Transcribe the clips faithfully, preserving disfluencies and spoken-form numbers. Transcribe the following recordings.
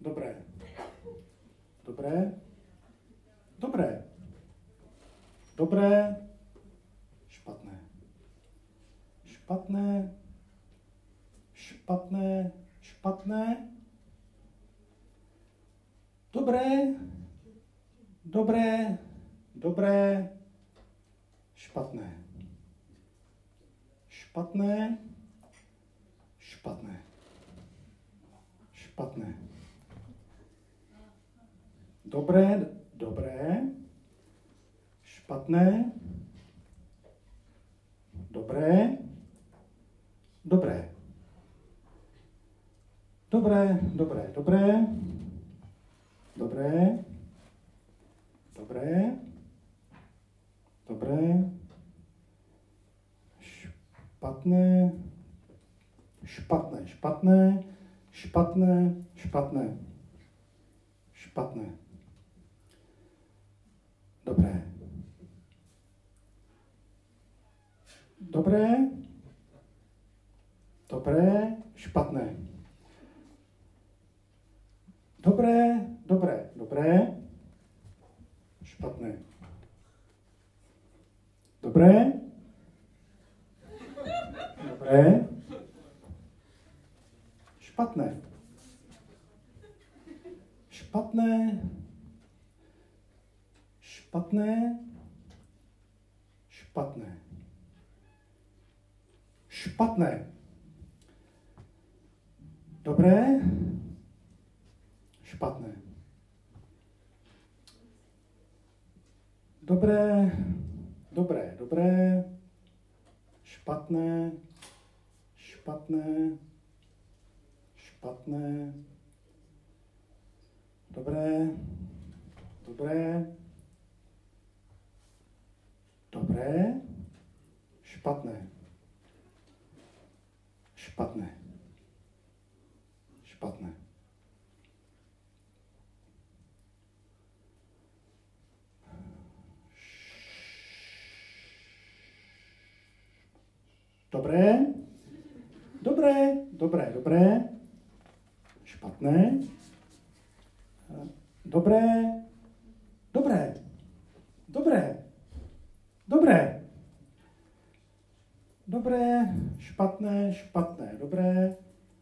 Dobré. Dobré. Dobré. Dobré. Špatné. Špatné. Špatné. Špatné. Dobré. Dobré. Dobré. Špatné. Špatné. Špatné. Špatné. Dobré, dobré. Špatné. Dobré. Dobré. Dobré, dobré, dobré. Dobré. Dobré. Dobré. Špatné. Špatné, špatné. Špatné, špatné. Špatné. Dobré. Dobré. Dobré, špatné. Dobré, dobré, dobré. Špatné. Dobré. Dobré. Špatné. Špatné. Špatné. Špatné. Špatné. Dobré. Špatné. Dobré. Dobré. Dobré. Špatné. Špatné. Špatné. Dobré. Dobré. Dobré. Špatné. Špatné. Špatné. Dobré. Dobré. Dobré. Dobré. Špatné. Dobré. Dobré. Dobré. Dobré. Dobré. Špatné. Špatné. Dobré.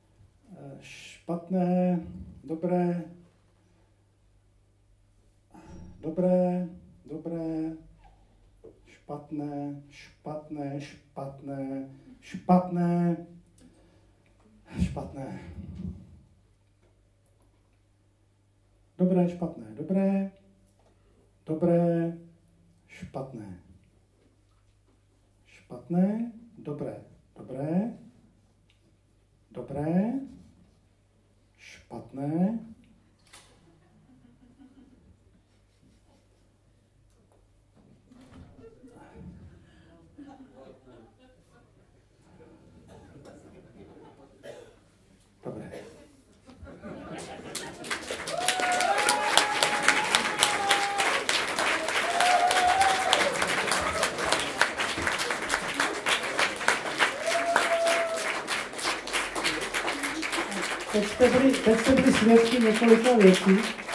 Špatné. Dobré. Dobré. Dobré. Špatné. Špatné. Špatné. Špatné. Špatné. Dobré, špatné, dobré. Dobré, špatné. Špatné, dobré, dobré. Dobré, špatné. Dobré. Teď jste byli, teď jste byli svědky několika věcí,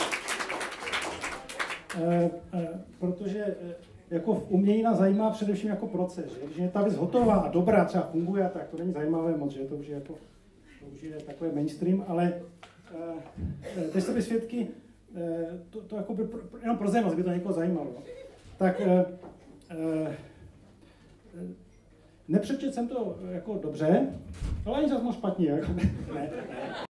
e, e, protože e, jako umění nás zajímá především jako proces, že? Když je ta věc hotová a dobrá, třeba funguje, tak to není zajímavé moc, že to už je, jako, to už je takové mainstream, ale e, teď jste byli svědky, e, to, to jako by, jenom pro zajímavost, by to někoho zajímalo, tak e, e, nepřečet jsem to jako dobře, ale ani zase moc špatně, jako, ne, ne.